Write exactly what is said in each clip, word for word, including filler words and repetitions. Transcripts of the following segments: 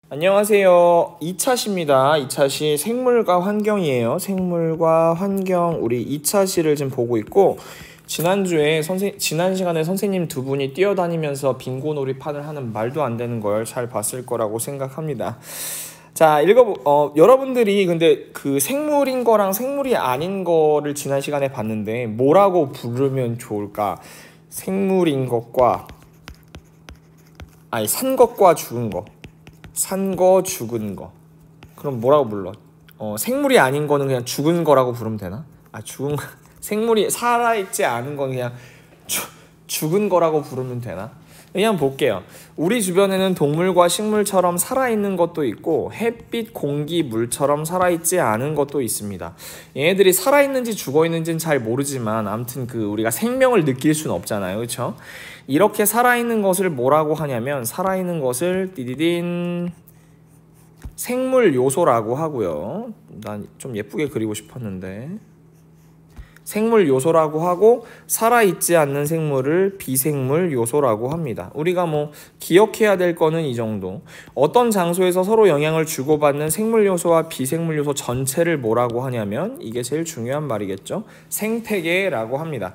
안녕하세요. 이 차시입니다. 이 차시 생물과 환경이에요. 생물과 환경 우리 이 차시를 지금 보고 있고, 지난주에 선생 지난 시간에 선생님 두 분이 뛰어다니면서 빙고 놀이판을 하는 말도 안 되는 걸 잘 봤을 거라고 생각합니다. 자, 읽어 어 여러분들이 근데 그 생물인 거랑 생물이 아닌 거를 지난 시간에 봤는데 뭐라고 부르면 좋을까? 생물인 것과 아니 산 것과 죽은 거. 산 거, 죽은 거. 그럼 뭐라고 불러? 어, 생물이 아닌 거는 그냥 죽은 거라고 부르면 되나? 아, 죽은 거. 생물이 살아있지 않은 건 그냥 주, 죽은 거라고 부르면 되나? 그냥 볼게요. 우리 주변에는 동물과 식물처럼 살아있는 것도 있고 햇빛, 공기, 물처럼 살아있지 않은 것도 있습니다. 얘네들이 살아있는지 죽어있는지는 잘 모르지만 아무튼 그 우리가 생명을 느낄 수는 없잖아요. 그렇죠? 이렇게 살아있는 것을 뭐라고 하냐면 살아있는 것을 띠디딘 생물 요소라고 하고요. 난 좀 예쁘게 그리고 싶었는데 생물 요소라고 하고 살아있지 않는 생물을 비생물 요소라고 합니다. 우리가 뭐 기억해야 될 거는 이 정도. 어떤 장소에서 서로 영향을 주고받는 생물 요소와 비생물 요소 전체를 뭐라고 하냐면 이게 제일 중요한 말이겠죠. 생태계라고 합니다.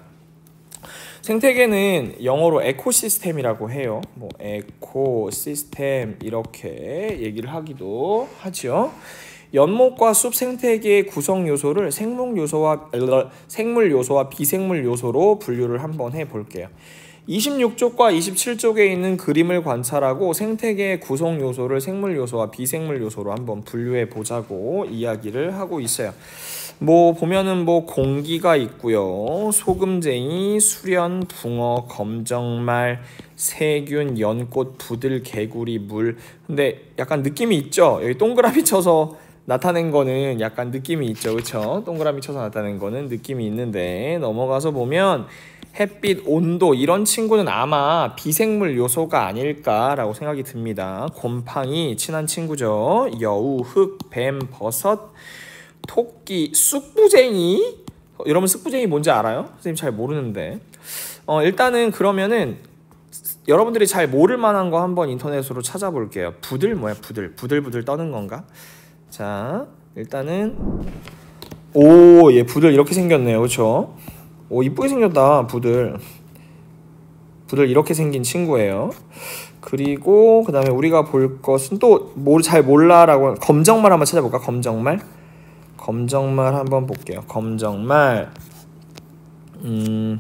생태계는 영어로 에코시스템이라고 해요. 뭐 에코시스템 이렇게 얘기를 하기도 하죠. 연못과 숲 생태계의 구성 요소를 생물 요소와 생물 요소와 비생물 요소로 분류를 한번 해볼게요. 이십육 쪽과 이십칠 쪽에 있는 그림을 관찰하고 생태계의 구성 요소를 생물 요소와 비생물 요소로 한번 분류해 보자고 이야기를 하고 있어요. 뭐 보면은 뭐 공기가 있고요. 소금쟁이, 수련, 붕어, 검정말, 세균, 연꽃, 부들, 개구리, 물. 근데 약간 느낌이 있죠? 여기 동그라미 쳐서 나타낸 거는 약간 느낌이 있죠. 그쵸? 동그라미 쳐서 나타낸 거는 느낌이 있는데 넘어가서 보면 햇빛, 온도 이런 친구는 아마 비생물 요소가 아닐까라고 생각이 듭니다. 곰팡이 친한 친구죠. 여우, 흙, 뱀, 버섯, 토끼, 쑥부쟁이. 여러분 쑥부쟁이 뭔지 알아요? 선생님 잘 모르는데. 어, 일단은 그러면은 여러분들이 잘 모를 만한 거 한번 인터넷으로 찾아볼게요. 부들 뭐야? 부들. 부들부들 떠는 건가? 자, 일단은 오, 얘 부들 이렇게 생겼네요. 그렇죠? 오, 이쁘게 생겼다. 부들. 부들 이렇게 생긴 친구예요. 그리고 그 다음에 우리가 볼 것은 또 뭐 잘 몰라라고 검정말 한번 찾아볼까? 검정말. 검정말 한번 볼게요. 검정말. 음.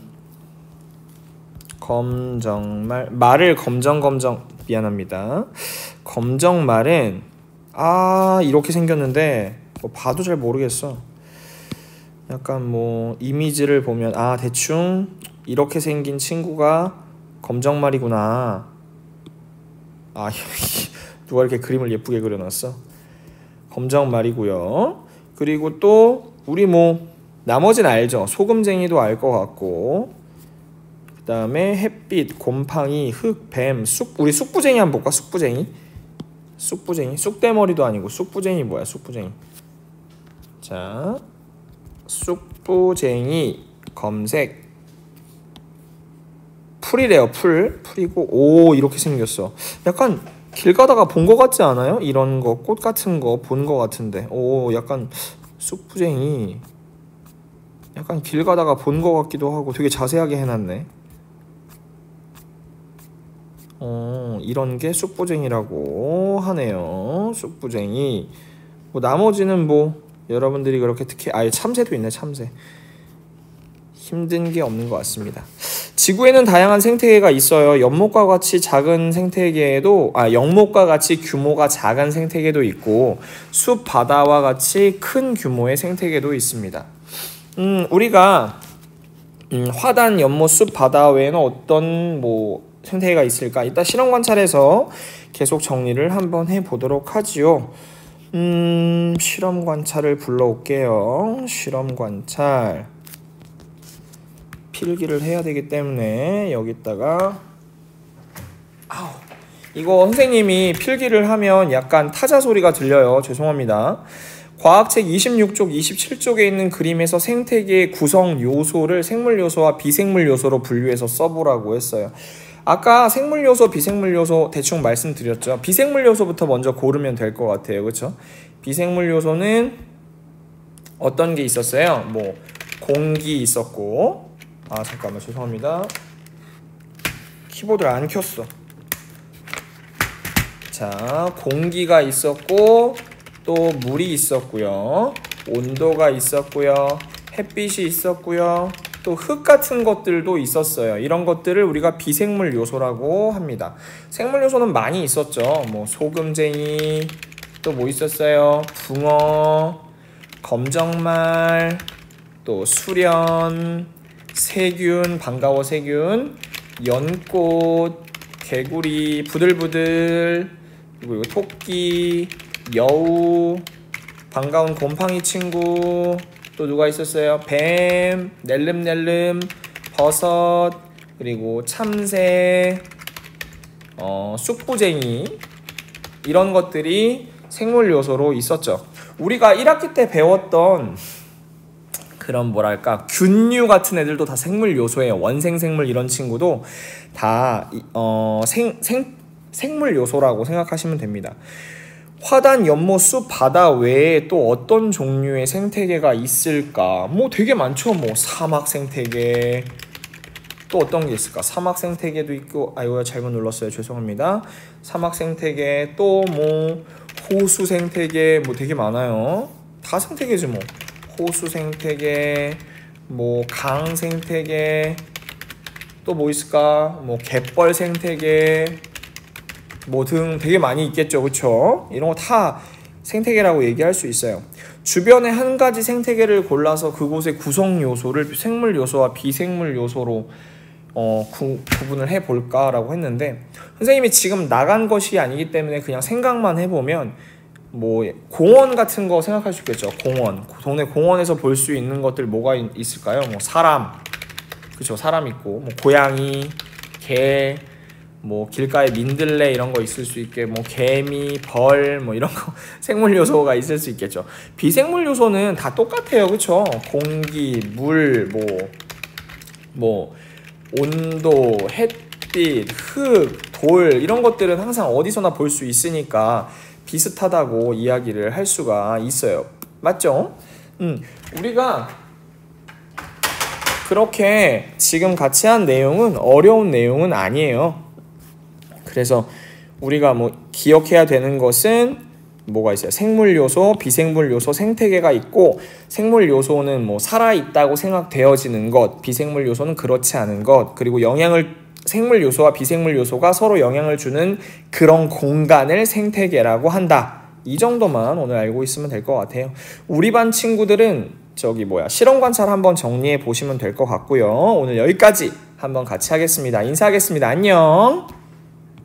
검정말. 말을 검정검정 미안합니다. 검정말은 아 이렇게 생겼는데 뭐 봐도 잘 모르겠어. 약간 뭐 이미지를 보면 아 대충 이렇게 생긴 친구가 검정말이구나. 아 누가 이렇게 그림을 예쁘게 그려놨어. 검정말이고요. 그리고 또 우리 뭐 나머지는 알죠. 소금쟁이도 알 것 같고, 그 다음에 햇빛, 곰팡이, 흙, 뱀, 쑥. 우리 쑥부쟁이 한번 볼까? 쑥부쟁이. 쑥부쟁이. 쑥대머리도 아니고 쑥부쟁이 뭐야? 쑥부쟁이. 자, 쑥부쟁이 검색. 풀이래요. 풀. 풀이고 오 이렇게 생겼어. 약간 길 가다가 본 거 같지 않아요? 이런 거 꽃 같은 거 본 거 같은데. 오 약간 쑥부쟁이. 약간 길 가다가 본 거 같기도 하고 되게 자세하게 해놨네. 어, 이런 게 쑥부쟁이라고 하네요. 쑥부쟁이. 뭐 나머지는 뭐 여러분들이 그렇게 특히 아예 참새도 있네. 참새. 힘든 게 없는 것 같습니다. 지구에는 다양한 생태계가 있어요. 연못과 같이 작은 생태계에도 아 영목과 같이 규모가 작은 생태계도 있고 숲 바다와 같이 큰 규모의 생태계도 있습니다. 음 우리가 음, 화단, 연못, 숲 바다 외에는 어떤 뭐 생태계가 있을까? 이따 실험 관찰해서 계속 정리를 한번 해보도록 하지요. 음, 실험 관찰을 불러올게요. 실험 관찰. 필기를 해야 되기 때문에 여기다가 아우 이거 선생님이 필기를 하면 약간 타자 소리가 들려요. 죄송합니다. 과학책 이십육 쪽, 이십칠 쪽에 있는 그림에서 생태계의 구성 요소를 생물 요소와 비생물 요소로 분류해서 써보라고 했어요. 아까 생물 요소, 비생물 요소 대충 말씀드렸죠. 비생물 요소부터 먼저 고르면 될 것 같아요. 그렇죠? 비생물 요소는 어떤 게 있었어요? 뭐 공기 있었고, 아 잠깐만 죄송합니다. 키보드를 안 켰어. 자, 공기가 있었고, 또 물이 있었고요, 온도가 있었고요, 햇빛이 있었고요, 또 흙 같은 것들도 있었어요. 이런 것들을 우리가 비생물 요소라고 합니다. 생물 요소는 많이 있었죠. 뭐 소금쟁이, 또 뭐 있었어요? 붕어, 검정말, 또 수련, 세균, 반가워 세균, 연꽃, 개구리, 부들부들, 그리고 토끼, 여우, 반가운 곰팡이 친구, 또 누가 있었어요? 뱀, 낼름낼름, 버섯, 그리고 참새, 어, 쑥부쟁이, 이런 것들이 생물 요소로 있었죠. 우리가 일 학기 때 배웠던 그런 뭐랄까 균류 같은 애들도 다 생물 요소예요. 원생생물 이런 친구도 다 어, 생, 생, 생물 요소라고 생각하시면 됩니다. 화단, 연못, 숲, 바다 외에 또 어떤 종류의 생태계가 있을까? 뭐 되게 많죠. 뭐 사막 생태계, 또 어떤 게 있을까? 사막 생태계도 있고, 아유 잘못 눌렀어요. 죄송합니다. 사막 생태계, 또 뭐 호수 생태계, 뭐 되게 많아요. 다 생태계지 뭐. 호수 생태계, 뭐 강 생태계, 또 뭐 있을까? 뭐 갯벌 생태계, 뭐 등 되게 많이 있겠죠. 그쵸? 이런 거 다 생태계라고 얘기할 수 있어요. 주변에 한 가지 생태계를 골라서 그곳의 구성 요소를 생물 요소와 비생물 요소로 어, 구, 구분을 해볼까라고 했는데, 선생님이 지금 나간 것이 아니기 때문에 그냥 생각만 해보면 뭐 공원 같은 거 생각할 수 있겠죠. 공원, 동네 공원에서 볼 수 있는 것들 뭐가 있, 있을까요? 뭐 사람, 그쵸? 사람 있고, 뭐 고양이, 개, 뭐 길가에 민들레 이런 거 있을 수 있게, 뭐 개미, 벌, 뭐 이런 거 생물 요소가 있을 수 있겠죠. 비생물 요소는 다 똑같아요. 그쵸? 공기, 물, 뭐 뭐 온도, 햇빛, 흙, 돌, 이런 것들은 항상 어디서나 볼 수 있으니까 비슷하다고 이야기를 할 수가 있어요. 맞죠? 음, 우리가 그렇게 지금 같이 한 내용은 어려운 내용은 아니에요. 그래서 우리가 뭐 기억해야 되는 것은 뭐가 있어요? 생물 요소, 비생물 요소, 생태계가 있고, 생물 요소는 뭐 살아있다고 생각되어지는 것, 비생물 요소는 그렇지 않은 것, 그리고 영향을, 생물 요소와 비생물 요소가 서로 영향을 주는 그런 공간을 생태계라고 한다. 이 정도만 오늘 알고 있으면 될 것 같아요. 우리 반 친구들은 저기 뭐야 실험 관찰 한번 정리해 보시면 될 것 같고요. 오늘 여기까지 한번 같이 하겠습니다. 인사하겠습니다. 안녕.